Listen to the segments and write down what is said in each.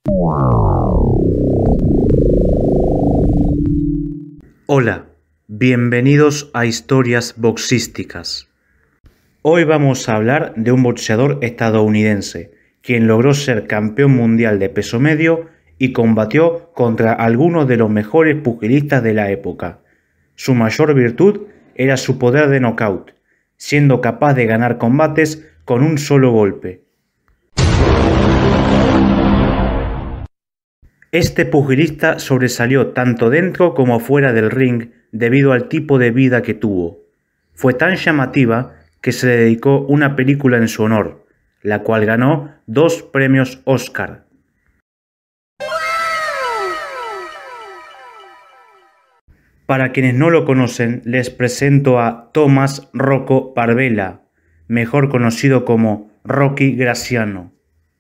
Hola, bienvenidos a Historias Boxísticas. Hoy vamos a hablar de un boxeador estadounidense, quien logró ser campeón mundial de peso medio y combatió contra algunos de los mejores pugilistas de la época. Su mayor virtud era su poder de knockout, siendo capaz de ganar combates con un solo golpe. Este pugilista sobresalió tanto dentro como fuera del ring debido al tipo de vida que tuvo. Fue tan llamativa que se le dedicó una película en su honor, la cual ganó 2 premios Oscar. Para quienes no lo conocen, les presento a Tomás Rocco Barbella, mejor conocido como Rocky Graziano.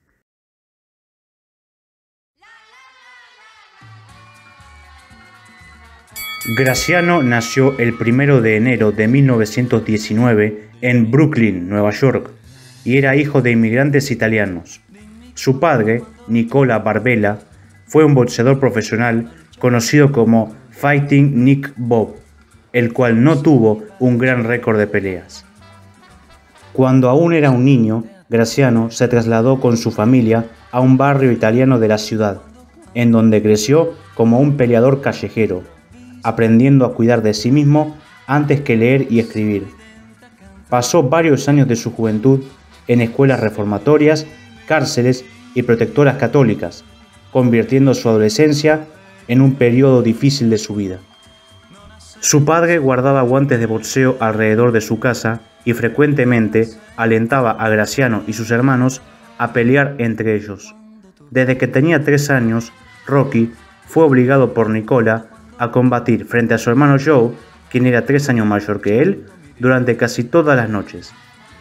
Graziano nació el 1 de enero de 1919 en Brooklyn, Nueva York, y era hijo de inmigrantes italianos. Su padre, Nicola Barbella, fue un boxeador profesional conocido como Fighting Nick Bob, el cual no tuvo un gran récord de peleas. Cuando aún era un niño, Graziano se trasladó con su familia a un barrio italiano de la ciudad, en donde creció como un peleador callejero, aprendiendo a cuidar de sí mismo antes que leer y escribir. Pasó varios años de su juventud en escuelas reformatorias, cárceles y protectoras católicas, convirtiendo su adolescencia en un periodo difícil de su vida. Su padre guardaba guantes de boxeo alrededor de su casa y frecuentemente alentaba a Graziano y sus hermanos a pelear entre ellos. Desde que tenía 3 años, Rocky fue obligado por Nicola a combatir frente a su hermano Joe, quien era 3 años mayor que él, durante casi todas las noches.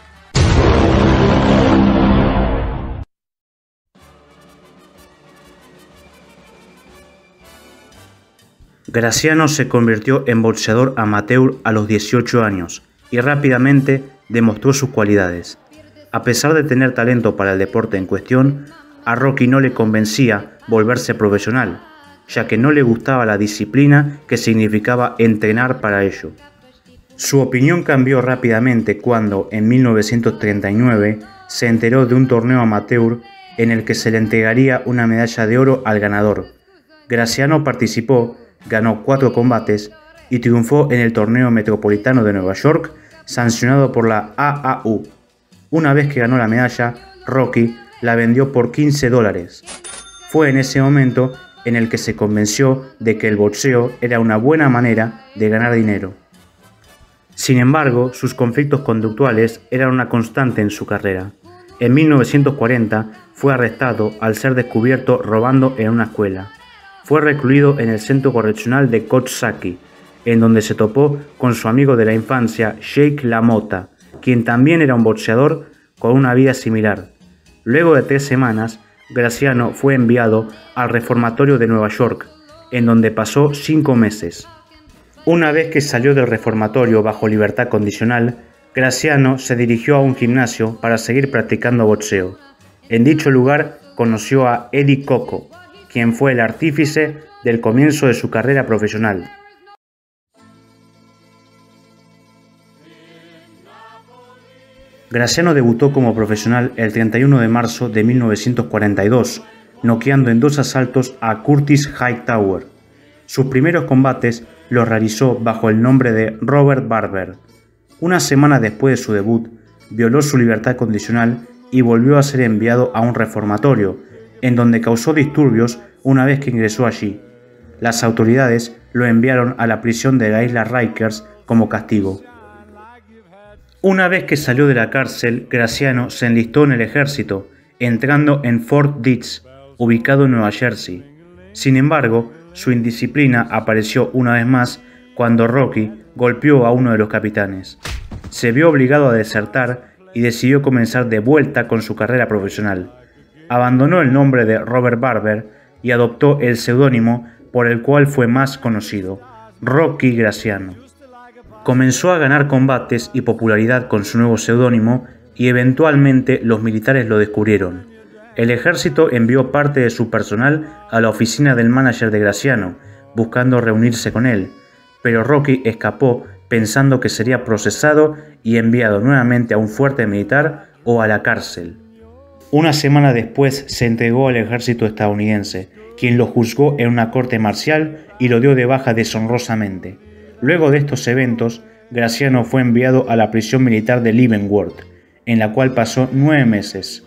Graziano se convirtió en boxeador amateur a los 18 años y rápidamente demostró sus cualidades. A pesar de tener talento para el deporte en cuestión, a Rocky no le convencía volverse profesional, ya que no le gustaba la disciplina que significaba entrenar para ello. Su opinión cambió rápidamente cuando, en 1939, se enteró de un torneo amateur en el que se le entregaría una medalla de oro al ganador. Graziano participó, ganó 4 combates y triunfó en el torneo metropolitano de Nueva York, sancionado por la AAU. Una vez que ganó la medalla, Rocky la vendió por $15. Fue en ese momento en el que se convenció de que el boxeo era una buena manera de ganar dinero. Sin embargo, sus conflictos conductuales eran una constante en su carrera. En 1940 fue arrestado al ser descubierto robando en una escuela. Fue recluido en el centro correccional de Coxsackie, en donde se topó con su amigo de la infancia, Jake LaMotta, quien también era un boxeador con una vida similar. Luego de 3 semanas, Graziano fue enviado al reformatorio de Nueva York, en donde pasó 5 meses. Una vez que salió del reformatorio bajo libertad condicional, Graziano se dirigió a un gimnasio para seguir practicando boxeo. En dicho lugar conoció a Eddie Coco, quien fue el artífice del comienzo de su carrera profesional. Graziano debutó como profesional el 31 de marzo de 1942, noqueando en 2 asaltos a Curtis Hightower. Sus primeros combates los realizó bajo el nombre de Robert Barber. Una semana después de su debut, violó su libertad condicional y volvió a ser enviado a un reformatorio, en donde causó disturbios una vez que ingresó allí. Las autoridades lo enviaron a la prisión de la isla Rikers como castigo. Una vez que salió de la cárcel, Graziano se enlistó en el ejército, entrando en Fort Dix, ubicado en Nueva Jersey. Sin embargo, su indisciplina apareció una vez más cuando Rocky golpeó a uno de los capitanes. Se vio obligado a desertar y decidió comenzar de vuelta con su carrera profesional. Abandonó el nombre de Robert Barber y adoptó el seudónimo por el cual fue más conocido, Rocky Graziano. Comenzó a ganar combates y popularidad con su nuevo seudónimo y eventualmente los militares lo descubrieron. El ejército envió parte de su personal a la oficina del manager de Graziano, buscando reunirse con él, pero Rocky escapó pensando que sería procesado y enviado nuevamente a un fuerte militar o a la cárcel. Una semana después se entregó al ejército estadounidense, quien lo juzgó en una corte marcial y lo dio de baja deshonrosamente. Luego de estos eventos, Graziano fue enviado a la prisión militar de Leavenworth, en la cual pasó 9 meses.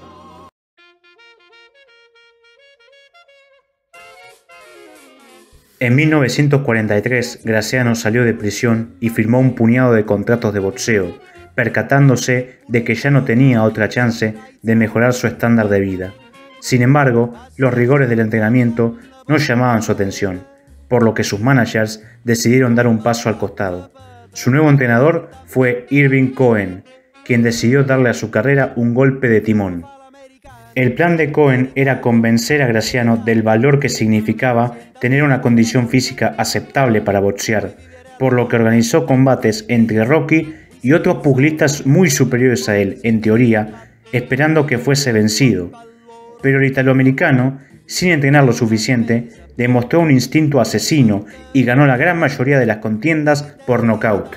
En 1943, Graziano salió de prisión y firmó un puñado de contratos de boxeo, percatándose de que ya no tenía otra chance de mejorar su estándar de vida. Sin embargo, los rigores del entrenamiento no llamaban su atención, por lo que sus managers decidieron dar un paso al costado. Su nuevo entrenador fue Irving Cohen, quien decidió darle a su carrera un golpe de timón. El plan de Cohen era convencer a Graziano del valor que significaba tener una condición física aceptable para boxear, por lo que organizó combates entre Rocky y otros pugilistas muy superiores a él, en teoría, esperando que fuese vencido. Pero el italoamericano, sin entrenar lo suficiente, demostró un instinto asesino y ganó la gran mayoría de las contiendas por nocaut.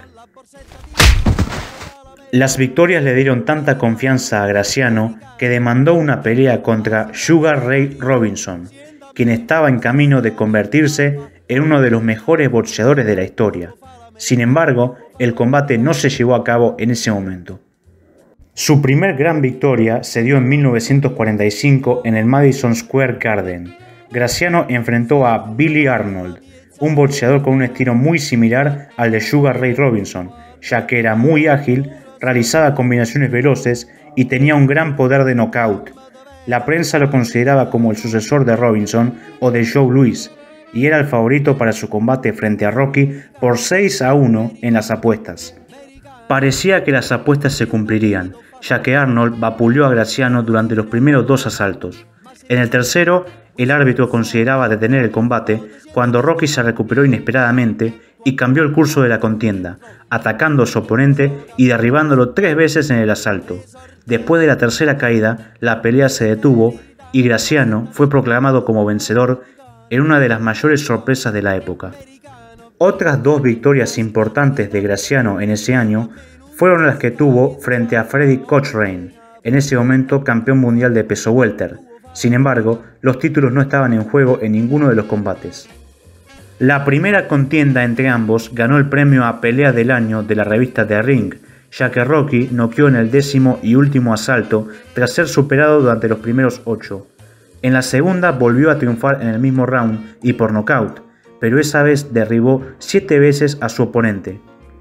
Las victorias le dieron tanta confianza a Graziano que demandó una pelea contra Sugar Ray Robinson, quien estaba en camino de convertirse en uno de los mejores boxeadores de la historia. Sin embargo, el combate no se llevó a cabo en ese momento. Su primer gran victoria se dio en 1945 en el Madison Square Garden. Graziano enfrentó a Billy Arnold, un boxeador con un estilo muy similar al de Sugar Ray Robinson, ya que era muy ágil, realizaba combinaciones veloces y tenía un gran poder de knockout. La prensa lo consideraba como el sucesor de Robinson o de Joe Louis, y era el favorito para su combate frente a Rocky por 6-1 en las apuestas. Parecía que las apuestas se cumplirían, ya que Arnold vapuleó a Graziano durante los primeros 2 asaltos. En el tercero, el árbitro consideraba detener el combate cuando Rocky se recuperó inesperadamente y cambió el curso de la contienda, atacando a su oponente y derribándolo 3 veces en el asalto. Después de la tercera caída, la pelea se detuvo y Graziano fue proclamado como vencedor en una de las mayores sorpresas de la época. Otras 2 victorias importantes de Graziano en ese año fueron las que tuvo frente a Freddie Cochrane, en ese momento campeón mundial de peso welter. Sin embargo, los títulos no estaban en juego en ninguno de los combates. La primera contienda entre ambos ganó el premio a Pelea del Año de la revista The Ring, ya que Rocky noqueó en el 10º y último asalto tras ser superado durante los primeros 8. En la segunda volvió a triunfar en el mismo round y por nocaut, pero esa vez derribó 7 veces a su oponente.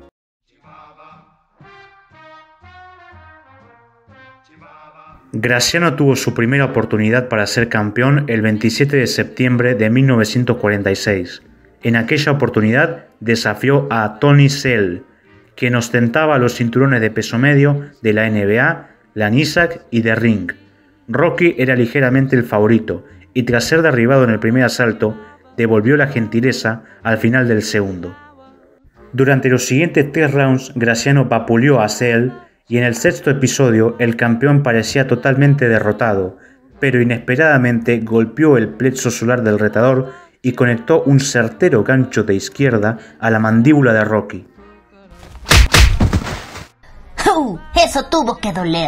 Graziano tuvo su primera oportunidad para ser campeón el 27 de septiembre de 1946. En aquella oportunidad desafió a Tony Sell, quien ostentaba los cinturones de peso medio de la NBA, la NISAC y The Ring. Rocky era ligeramente el favorito y tras ser derribado en el primer asalto, devolvió la gentileza al final del segundo. Durante los siguientes 3 rounds, Graziano vapuleó a Sell y en el 6º episodio el campeón parecía totalmente derrotado, pero inesperadamente golpeó el plexo solar del retador y conectó un certero gancho de izquierda a la mandíbula de Rocky. ¡Eso tuvo que doler!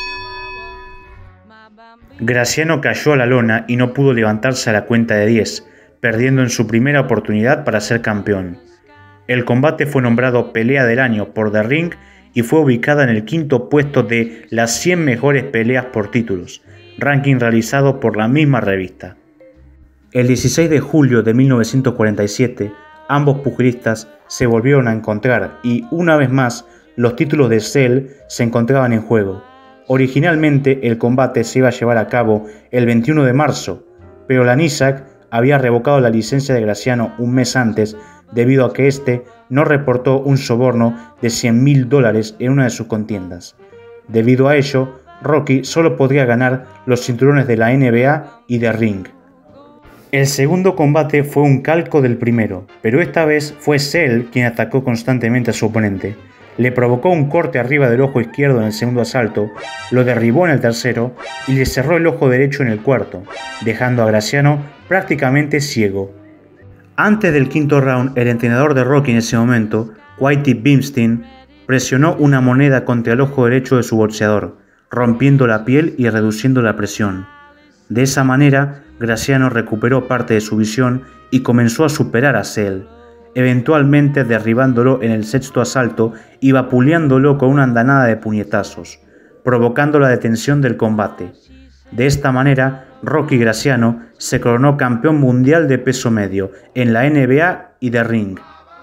Graziano cayó a la lona y no pudo levantarse a la cuenta de 10, perdiendo en su primera oportunidad para ser campeón. El combate fue nombrado Pelea del Año por The Ring y fue ubicada en el 5º puesto de las 100 mejores peleas por títulos, ranking realizado por la misma revista. El 16 de julio de 1947, ambos pugilistas se volvieron a encontrar y, una vez más, los títulos de Sell se encontraban en juego. Originalmente, el combate se iba a llevar a cabo el 21 de marzo, pero la NISAC había revocado la licencia de Graziano un mes antes debido a que éste no reportó un soborno de $100.000 en una de sus contiendas. Debido a ello, Rocky solo podría ganar los cinturones de la NBA y de Ring. El segundo combate fue un calco del primero, pero esta vez fue Sell quien atacó constantemente a su oponente. Le provocó un corte arriba del ojo izquierdo en el segundo asalto, lo derribó en el tercero y le cerró el ojo derecho en el cuarto, dejando a Graziano prácticamente ciego. Antes del quinto round, el entrenador de Rocky en ese momento, Whitey Bimstein, presionó una moneda contra el ojo derecho de su boxeador, rompiendo la piel y reduciendo la presión. De esa manera, Graziano recuperó parte de su visión y comenzó a superar a Sell, eventualmente derribándolo en el sexto asalto y vapuleándolo con una andanada de puñetazos, provocando la detención del combate. De esta manera, Rocky Graziano se coronó campeón mundial de peso medio en la NBA y de ring.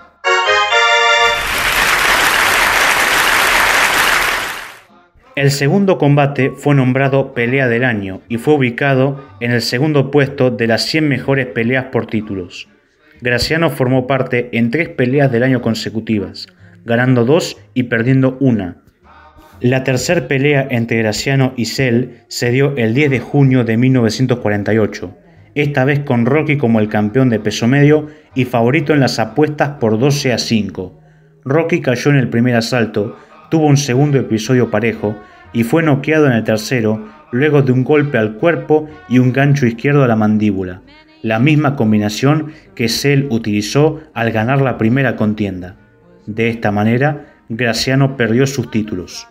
El segundo combate fue nombrado Pelea del Año y fue ubicado en el segundo puesto de las 100 mejores peleas por títulos. Graziano formó parte en 3 peleas del año consecutivas, ganando 2 y perdiendo 1. La tercera pelea entre Graziano y Sell se dio el 10 de junio de 1948, esta vez con Rocky como el campeón de peso medio y favorito en las apuestas por 12-5. Rocky cayó en el primer asalto, tuvo un segundo episodio parejo y fue noqueado en el tercero luego de un golpe al cuerpo y un gancho izquierdo a la mandíbula, la misma combinación que Sell utilizó al ganar la primera contienda. De esta manera, Graziano perdió sus títulos.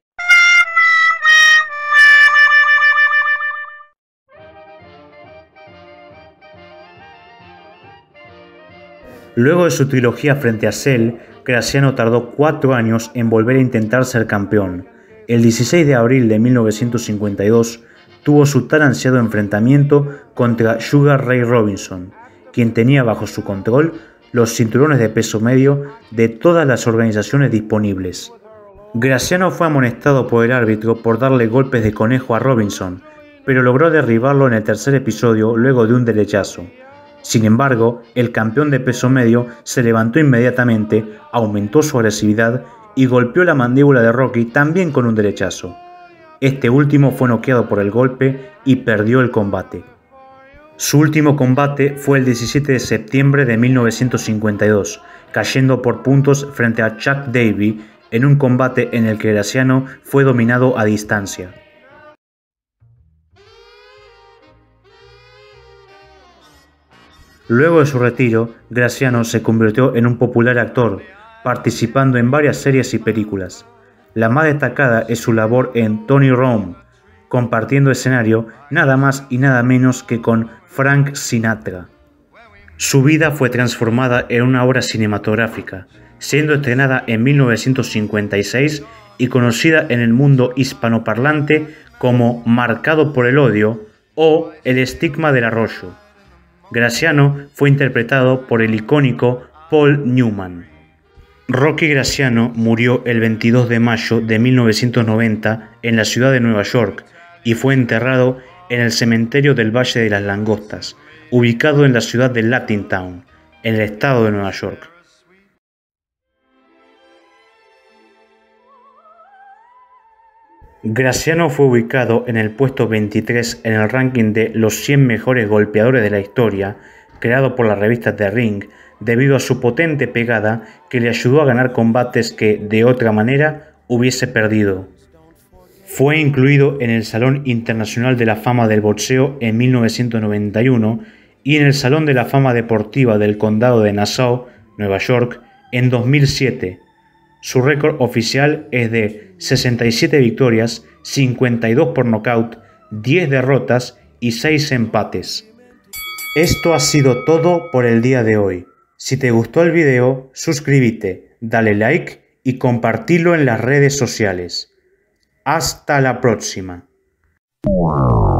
Luego de su trilogía frente a Sell, Graziano tardó 4 años en volver a intentar ser campeón. El 16 de abril de 1952 tuvo su tan ansiado enfrentamiento contra Sugar Ray Robinson, quien tenía bajo su control los cinturones de peso medio de todas las organizaciones disponibles. Graziano fue amonestado por el árbitro por darle golpes de conejo a Robinson, pero logró derribarlo en el tercer episodio luego de un derechazo. Sin embargo, el campeón de peso medio se levantó inmediatamente, aumentó su agresividad y golpeó la mandíbula de Rocky también con un derechazo. Este último fue noqueado por el golpe y perdió el combate. Su último combate fue el 17 de septiembre de 1952, cayendo por puntos frente a Chuck Davey en un combate en el que Graziano fue dominado a distancia. Luego de su retiro, Graziano se convirtió en un popular actor, participando en varias series y películas. La más destacada es su labor en Tony Rome, compartiendo escenario nada más y nada menos que con Frank Sinatra. Su vida fue transformada en una obra cinematográfica, siendo estrenada en 1956 y conocida en el mundo hispanoparlante como Marcado por el odio o El estigma del arroyo. Graziano fue interpretado por el icónico Paul Newman. Rocky Graziano murió el 22 de mayo de 1990 en la ciudad de Nueva York y fue enterrado en el cementerio del Valle de las Langostas, ubicado en la ciudad de Latinown, en el estado de Nueva York. Graziano fue ubicado en el puesto 23 en el ranking de los 100 mejores golpeadores de la historia, creado por la revista The Ring, debido a su potente pegada que le ayudó a ganar combates que, de otra manera, hubiese perdido. Fue incluido en el Salón Internacional de la Fama del Boxeo en 1991 y en el Salón de la Fama Deportiva del Condado de Nassau, Nueva York, en 2007. Su récord oficial es de 67 victorias, 52 por nocaut, 10 derrotas y 6 empates. Esto ha sido todo por el día de hoy. Si te gustó el video, suscríbete, dale like y compartilo en las redes sociales. Hasta la próxima.